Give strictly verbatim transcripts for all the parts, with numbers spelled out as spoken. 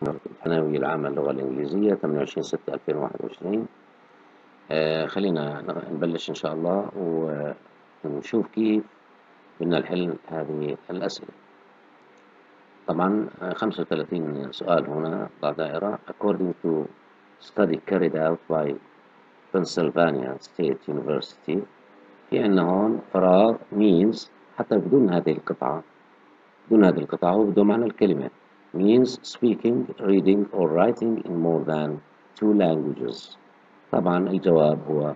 الثانوية العامة اللغة الإنجليزية ثمانية وعشرين ستة ألفين وواحد وعشرين. آه خلينا نبلش إن شاء الله ونشوف كيف بدنا نحل هذه الأسئلة. طبعا خمسة وثلاثين سؤال هنا ضع دائرة. According to study carried out by Pennsylvania State University، في عندنا هون فراغ means حتى بدون هذه القطعة، بدون هذه القطعة هو بدون معنى الكلمة means speaking, reading or writing in more than two languages. طبعا الجواب هو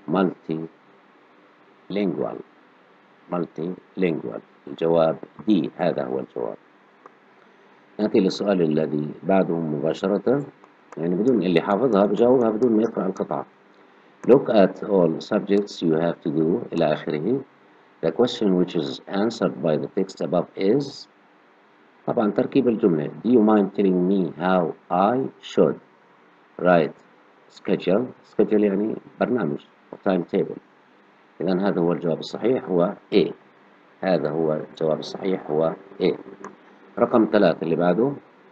multilingual multilingual الجواب دي، هذا هو الجواب. نأتي للسؤال الذي بعده مباشرة، يعني بدون اللي حافظها بجاوبها بدون ما يقرأ القطعة. Look at all subjects you have to do إلى آخره. The question which is answered by the text above is، طبعا تركيب الجملة. Do you mind telling me how I should write schedule؟ schedule يعني برنامج time table. إذن هذا هو الجواب الصحيح هو A. هذا هو الجواب الصحيح هو A. رقم ثلاثة اللي بعده.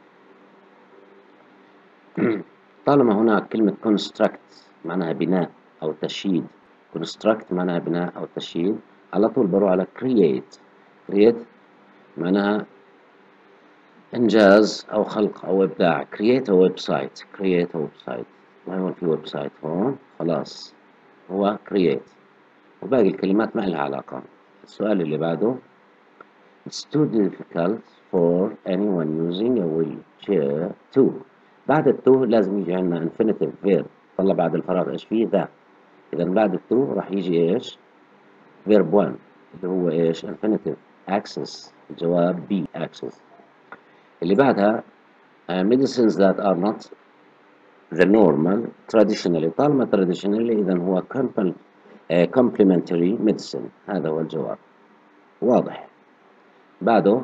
طالما هناك كلمة construct معناها بناء أو تشييد، construct معناها بناء أو تشييد، على طول بروح على create. create معناها إنجاز أو خلق أو إبداع. create a website create a website ما هون في ويب سايت هون، خلاص هو create، وباقي الكلمات ما لها علاقة. السؤال اللي بعده. It's too difficult for anyone using a wheelchair to. بعد التو لازم يجي عندنا infinitive verb. طلع بعد الفراغ ايش فيه؟ ذا. إذا بعد التو راح يجي ايش؟ verb one اللي هو ايش؟ infinitive access. الجواب B access. اللي بعدها uh, medicines that are not the normal traditionally. طالما traditionally إذا هو uh, complementary medicine. هذا هو الجواب، واضح. بعده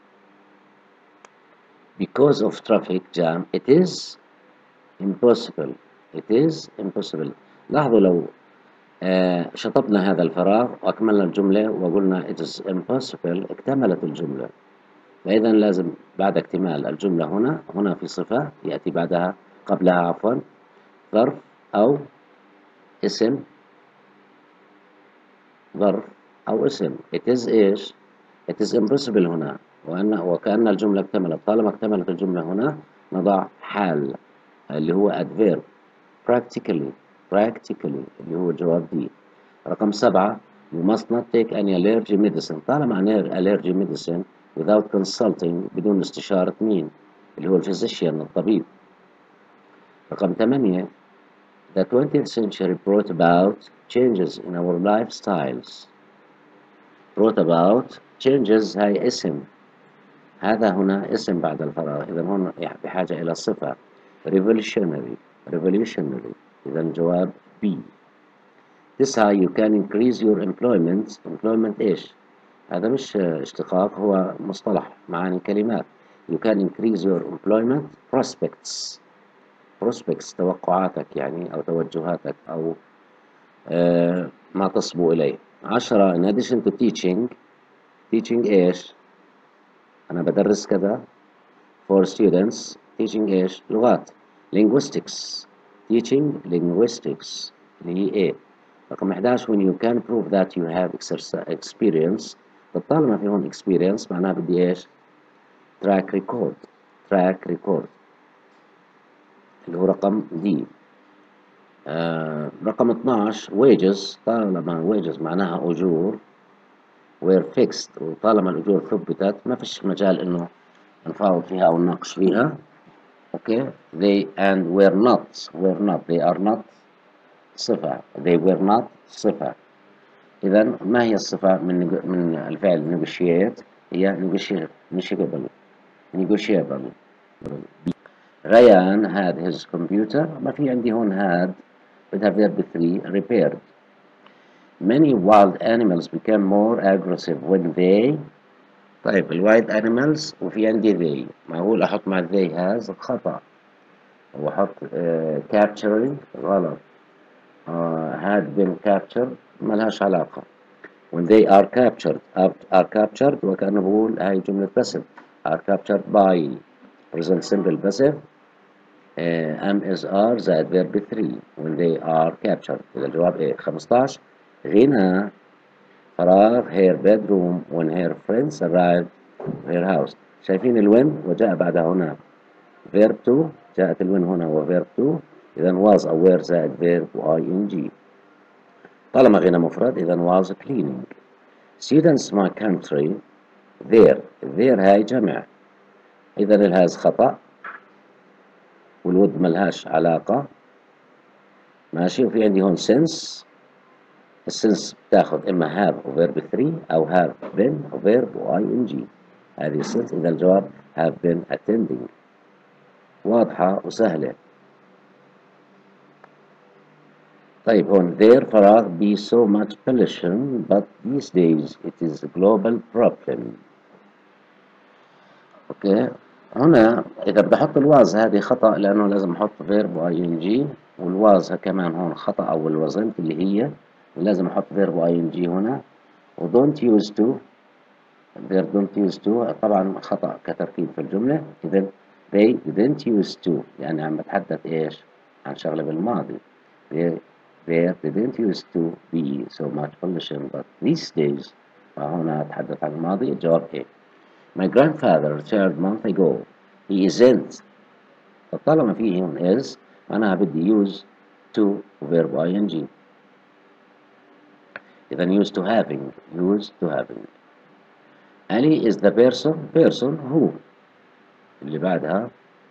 because of traffic jam it is impossible it is impossible. لاحظوا لو آه شطبنا هذا الفراغ وأكملنا الجملة وقلنا it is impossible اكتملت الجملة. فإذا لازم بعد اكتمال الجملة هنا هنا في صفة يأتي بعدها قبلها عفوا ظرف أو اسم، ظرف أو اسم. it is إيش؟ it is impossible هنا وأن وكأن الجملة اكتملت. طالما اكتملت الجملة هنا نضع حال اللي هو adverb practically practically اللي هو الجواب دي. رقم سبعة. you must not take any allergy medicine. طالما allergy medicine without consulting بدون استشارة مين؟ اللي هو الفيزيشيان الطبيب. رقم ثمانية. the twentieth century brought about changes in our lifestyles. brought about changes هاي اسم، هذا هنا اسم بعد الفراغ، إذا هون بحاجة إلى صفة revolutionary revolutionary. إذا الجواب B. تسعة. you can increase your employment. employment إيش؟ هذا مش اشتقاق، هو مصطلح معاني كلمات. you can increase your employment prospects prospects توقعاتك يعني أو توجهاتك أو آه ما تصبو إليه. عشرة. in addition to teaching teaching إيش؟ أنا بدرس كذا for students. teaching إيش؟ لغات. linguistics teaching linguistics اللي هي إيه. رقم إحدى عشر. when you can prove that you have experience. طالما في هون experience معناها بدي إيش؟ track record track record اللي هو رقم دي. آه رقم اثني عشر. wages. طالما wages معناها أجور were fixed، وطالما الأجور ثبتت ما فيش مجال إنه نفاوض فيها أو نناقش فيها. أوكي. they and were not were not they are not صفة. they were not صفة. إذا ما هي الصفة من من الفعل negotiate؟ هي negotiable negotiable. ريان had his computer. ما في عندي هون had بدها verb three repaired. many wild animals became more aggressive when they. طيب الوايلد animals وفي عندي they، معقول أحط مع they has؟ خطأ، وأحط uh, capturing غلط. uh, had been captured ما لهاش علاقة. when they are captured are captured وكأنه بقول هاي جملة بس are captured by present simple passive am is are زائد verb three when they are captured. إذا الجواب إيه؟ خمستاشر غنى فراغ her bedroom when her friends arrived her house. شايفين الوين وجاء بعدها هنا verb to، جاءت الوين هنا و verb to، إذا was أو were زائد verb و ing. طالما غنى مفرد إذا was cleaning. students my country their their هاي جمع، إذا الهاز خطأ والود ملهاش علاقة ماشي. وفي عندي هون since، السنس بتاخد إما have و verb three أو have been و verb و ing. هذه السنس، إذا الجواب have been attending. واضحة وسهلة. طيب هون their فراغ be so much pollution but these days it is a global problem. اوكي هنا اذا بدي احط الواز هذه خطأ لانه لازم احط verb و ing، والواز كمان هون خطأ او الوزنت اللي هي لازم احط verb و ing هنا، و don't use to verb don't use to طبعا خطأ كتركيب في الجملة. اذا they didn't use to يعني عم بتحدث ايش عن شغلة بالماضي. they there didn't used to be so much pollution but these days. فهنا أتحدث عن الماضي. الجواب إيه؟ My grandfather retired month ago. He isn't. طالما فيه هون is معناها بدي use to verb ing. إذا used to having used to having. Ali is the person person who اللي بعدها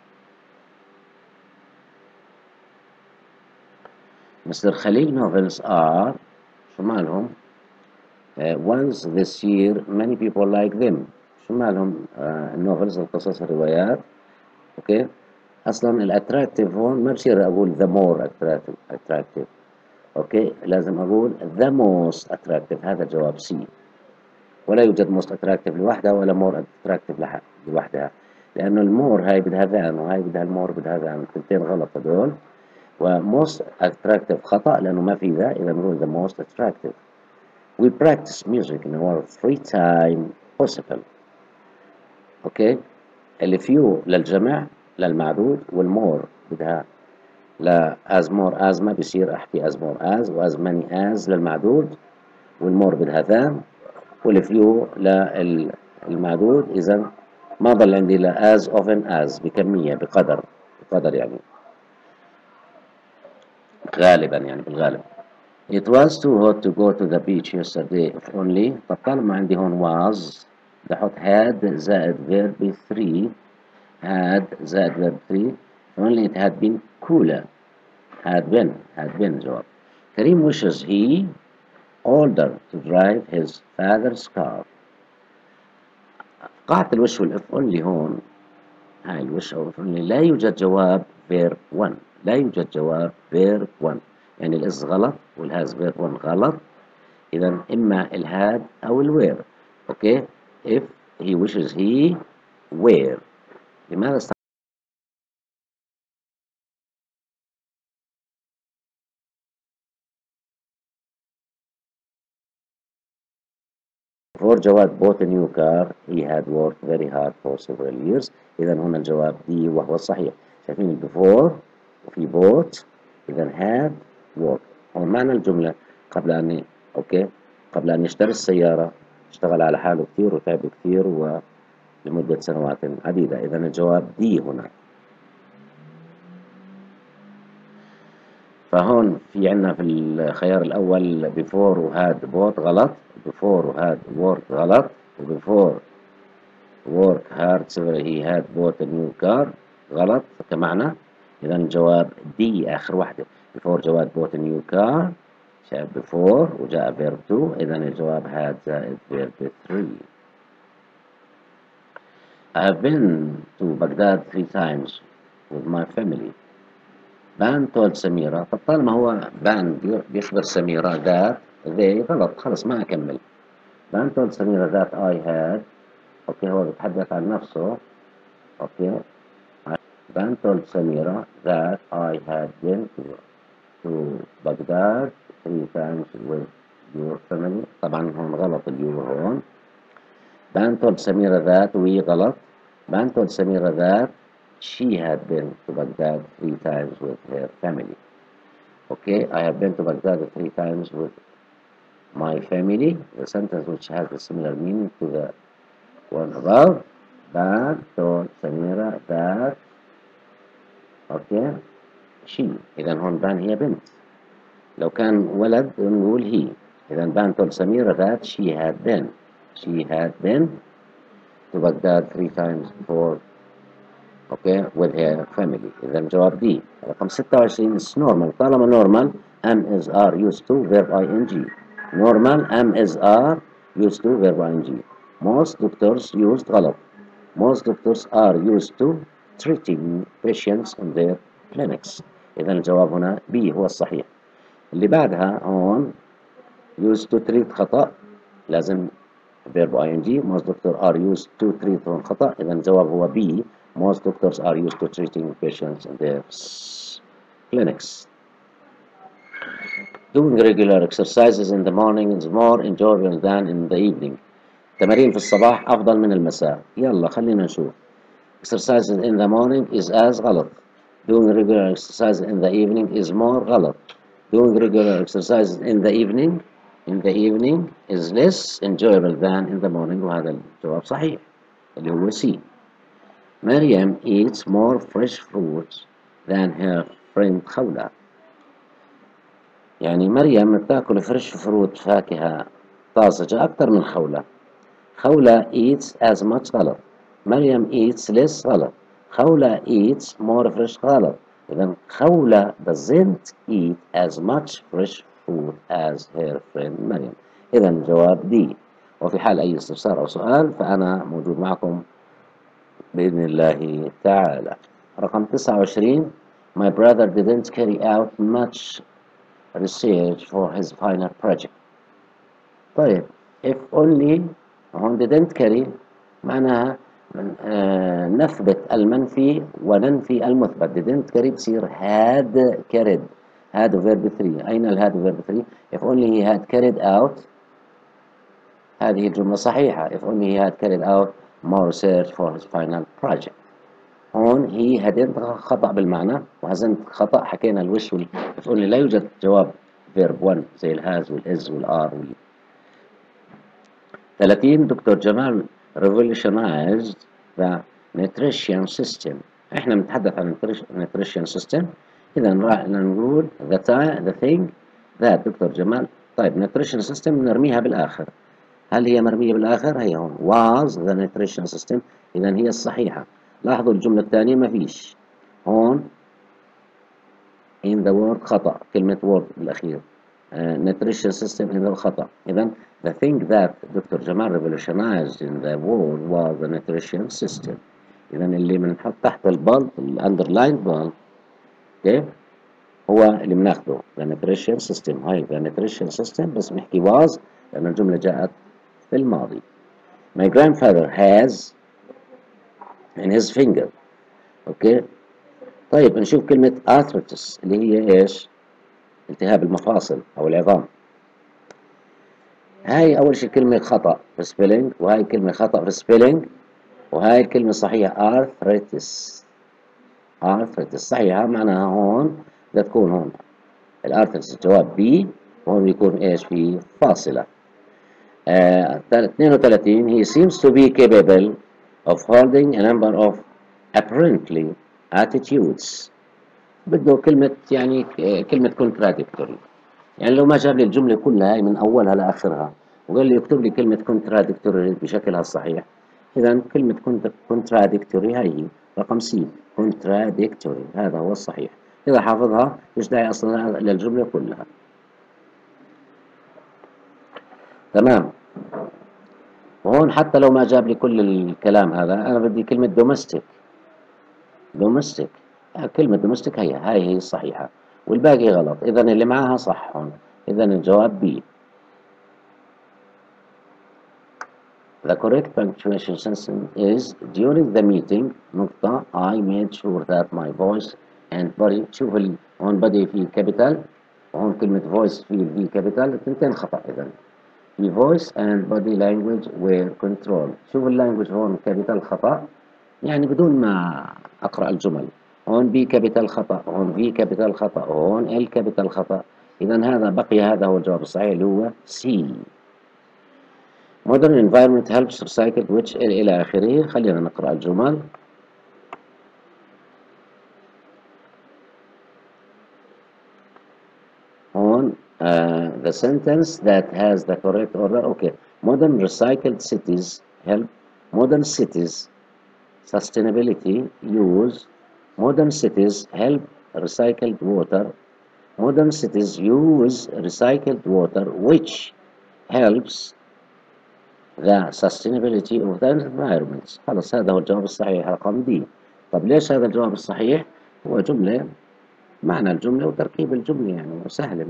Mister Khalil novels are شو مالهم؟ uh, once this year many people like them. شو مالهم النوفلز uh, القصص الروايات. اوكي اصلا الاتراكتيف هون ما بصير اقول the more attractive attractive. اوكي لازم اقول the most attractive. هذا جواب سي. ولا يوجد most attractive لوحدها ولا more attractive لوحدها، لانه المور هاي بدها ذان وهاي بدها المور بدها ذان، الثنتين غلط هدول. وموست attractive خطأ لأنه ما في ذا، إذا بنقول the most attractive. We practice music in our free time possible. أوكي الفيو للجمع للمعدود، والمور بدها لا as more as ما بيصير أحكي as more as و as many as للمعدود، والمور بدها ذا، والفيو للمعدود. إذا ما ضل عندي لا as often as بكمية بقدر بقدر يعني غالبا يعني بالغالب. It was too hot to go to the beach yesterday if only. طب طالما عندي هون was بدي احط had زائد verb three had زائد verb three if only it had been cooler. had been had been جواب. كريم wishes he older to drive his father's car. قاعدة الوش والإف only هون هاي الوش أو if only لا يوجد جواب verb one. لا يوجد جواب verb one يعني الإز غلط والهاز verb one غلط. إذا إما الهاد أو الوير. أوكي if he wishes he were. لماذا است... for جواب bought a new car he had worked very hard for several years. إذا هنا الجواب دي وهو الصحيح. شايفين before وفي bought إذا had worked. هون معنى الجملة قبل أن أوكي قبل أن يشتري السيارة اشتغل على حاله كثير وتعب كثير ولمدة سنوات عديدة. إذا الجواب دي هنا. فهون في عنا في الخيار الأول before وهاد bought غلط، before وهاد worked غلط، وbefore work hard several he had bought a new car غلط كمعنى. إذا الجواب دي آخر واحدة. before جواب bought a new car شاف before وجاء verb two. إذا الجواب had زائد verb three. I have been to Baghdad three times with my family. بان told سميرة. طب طالما هو بان بيخبر سميرة that they غلط خلص ما أكمل. بان told سميرة that I had. أوكي هو بيتحدث عن نفسه. أوكي بان told سميرة that I had been to, to Baghdad three times with your family. طبعا هون غلط اليو هون. بان told سميرة that وي غلط. بان told سميرة that she had been to Baghdad three times with her family. Okay, I have been to Baghdad three times with my family. The sentence which has a similar meaning to the one above. That told Samira that. Okay, she. إذا هون بان هي بنت. لو كان ولد نقول he. إذا بان told Samira that she had been. She had been to Baghdad three times before. Okay, with her family. إذا الجواب D. رقم ستة وعشرين is normal. طالما normal am is are used to verb ing. Normal am is are used to verb ing. Most doctors used غلط. Most doctors are used to treating patients in their clinics. إذا الجواب هنا B هو الصحيح. اللي بعدها هون used to treat خطأ لازم verb ing. Most doctors are used to treat هون خطأ. إذا الجواب هو B. Most doctors are used to treating patients in their clinics. Doing regular exercises in the morning is more enjoyable than in the evening. تمارين في الصباح أفضل من المساء. يلا خلينا نشوف. Exercises in the morning is as غلط. Doing regular exercises in the evening is more غلط. Doing regular exercises in the evening in the evening is less enjoyable than in the morning. وهذا الجواب صحيح اللي هو C. Maryam eats more fresh fruits than her friend خولة. يعني مريم بتاكل فريش فروت فاكهة طازجة أكثر من خولة. خولة eats as much غلط. مريم eats less غلط. خولة eats more fresh غلط. إذا خولة doesn't eat as much fresh food as her friend مريم. إذا الجواب D. وفي حال أي استفسار أو سؤال فأنا موجود معكم بإذن الله تعالى. رقم تسعة وعشرين My brother didn't carry out much research for his final project. طيب if only هون didn't carry معناها آه نثبت المنفي وننفي المثبت. didn't carry بصير had carried. had verb three. أين ال had verb three؟ if only he had carried out. هذه الجملة صحيحة. if only he had carried out more research for his final project. هون he hadn't خطأ بالمعنى وهزنت خطأ حكينا الوش وال if only لا يوجد جواب verb one زي ال has وال is وال are وال ثلاثين دكتور جمال revolutionized the nutrition system. احنا بنتحدث عن nutrition system. اذا راح نقول the time the thing that دكتور جمال. طيب nutrition system نرميها بالاخر. هل هي مرمية بالاخر؟ هي هون was the nutrition system. اذا هي الصحيحة. لاحظوا الجملة الثانية ما فيش هون in the word خطأ. كلمة word بالاخير. Uh, nutrition system in the خطأ. إذا the thing that دكتور جمال revolutionized in the world was the nutrition system. إذا اللي بنحط تحت البلد الأندرلاين بلد okay هو اللي بناخده the nutrition system. هاي the nutrition system بس بنحكي was لأن الجملة جاءت في الماضي. My grandfather has in his finger. okay طيب نشوف كلمة arthritis اللي هي إيش؟ التهاب المفاصل أو العظام. هاي أول شيء كلمة خطأ في سبيلينج وهاي كلمة خطأ في سبيلينج وهاي الكلمة صحيحة arthritis. arthritis صحيحة معناها هون بدها تكون هون الارثريتس جواب B وهون بيكون إيش في فاصلة. آه اثنين وثلاثين he seems to be capable of holding a number of apparently attitudes. بده كلمة يعني كلمة contradictory. يعني لو ما جاب لي الجملة كلها هاي من أولها لآخرها وقال لي يكتب لي كلمة contradictory بشكلها الصحيح. إذا كلمة contradictory هاي هي رقم سي contradictory. هذا هو الصحيح. إذا حافظها مش داعي أصلا للجملة كلها. تمام. وهون حتى لو ما جاب لي كل الكلام هذا أنا بدي كلمة domestic. domestic كلمة domestic هي هاي هي الصحيحة والباقي غلط. إذا اللي معاها صح هون. إذا الجواب B. The correct punctuation system is during the meeting نقطة I made sure that my voice and body. شوف هون body في capital وهون كلمة voice في V capital الاثنتين خطأ. إذا في voice and body language were controlled. شوف اللانجوج هون capital خطأ يعني بدون ما أقرأ الجمل. هون بي كابيتال خطأ، هون في كابيتال خطأ، هون ال كابيتال خطأ. إذا هذا بقي، هذا هو الجواب الصحيح اللي هو سي. Modern environment helps recycle which إلى آخره. خلينا نقرأ الجمل. هون uh, the sentence that has the correct order. Okay. Modern recycled cities help. Modern cities sustainability use. Modern cities help recycled water. Modern cities use recycled water which helps the sustainability of the environment. خلاص هذا هو الجواب الصحيح رقم دي. طب ليش هذا الجواب الصحيح؟ هو جملة، معنى الجملة وتركيب الجملة يعني سهل